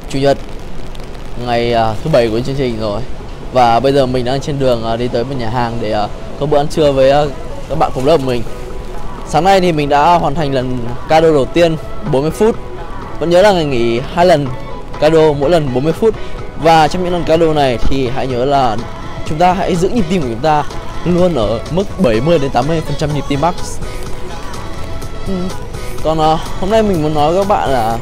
Chủ nhật, ngày thứ 7 của chương trình rồi. Và bây giờ mình đang trên đường đi tới một nhà hàng để có bữa ăn trưa với các bạn cùng lớp của mình. Sáng nay thì mình đã hoàn thành lần cardio đầu tiên 40 phút. Vẫn nhớ là ngày nghỉ 2 lần cardio, mỗi lần 40 phút. Và trong những lần cardio này thì hãy nhớ là chúng ta hãy giữ nhịp tim của chúng ta luôn ở mức 70 đến 80% nhịp tim max. Còn hôm nay mình muốn nói với các bạn là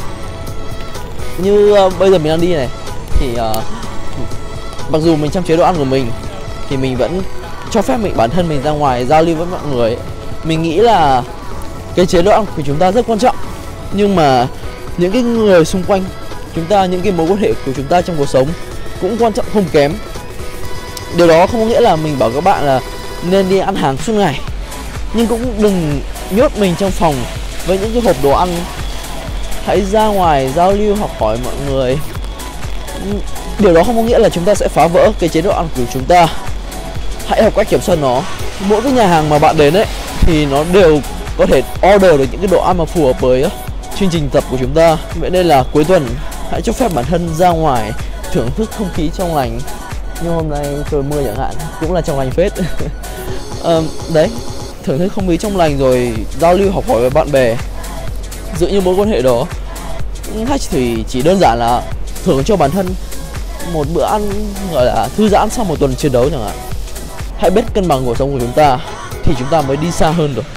như bây giờ mình đang đi này thì mặc dù mình trong chế độ ăn của mình thì mình vẫn cho phép bản thân mình ra ngoài giao lưu với mọi người. Mình nghĩ là cái chế độ ăn của chúng ta rất quan trọng, nhưng mà những cái người xung quanh chúng ta, những cái mối quan hệ của chúng ta trong cuộc sống cũng quan trọng không kém. Điều đó không có nghĩa là mình bảo các bạn là nên đi ăn hàng suốt ngày, nhưng cũng đừng nhốt mình trong phòng với những cái hộp đồ ăn. Hãy ra ngoài giao lưu, học hỏi mọi người. Điều đó không có nghĩa là chúng ta sẽ phá vỡ cái chế độ ăn của chúng ta. Hãy học cách kiểm soát nó. Mỗi cái nhà hàng mà bạn đến ấy thì nó đều có thể order được những cái đồ ăn mà phù hợp với chương trình tập của chúng ta. Vậy nên là cuối tuần hãy cho phép bản thân ra ngoài thưởng thức không khí trong lành. Như hôm nay trời mưa chẳng hạn, cũng là trong lành phết. Đấy, thưởng thức không khí trong lành rồi giao lưu học hỏi với bạn bè, giữ những mối quan hệ đó. Hay chỉ đơn giản là thưởng cho bản thân một bữa ăn gọi là thư giãn sau một tuần chiến đấu chẳng hạn. Hãy biết cân bằng cuộc sống của chúng ta thì chúng ta mới đi xa hơn được.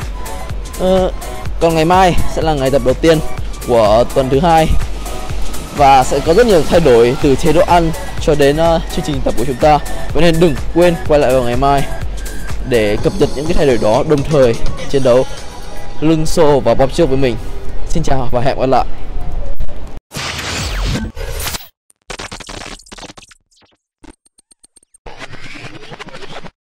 Còn ngày mai sẽ là ngày tập đầu tiên của tuần thứ 2 và sẽ có rất nhiều thay đổi từ chế độ ăn cho đến chương trình tập của chúng ta. Vậy nên đừng quên quay lại vào ngày mai để cập nhật những cái thay đổi đó, đồng thời chiến đấu lưng xô và bóp trước với mình. Xin chào và hẹn gặp lại.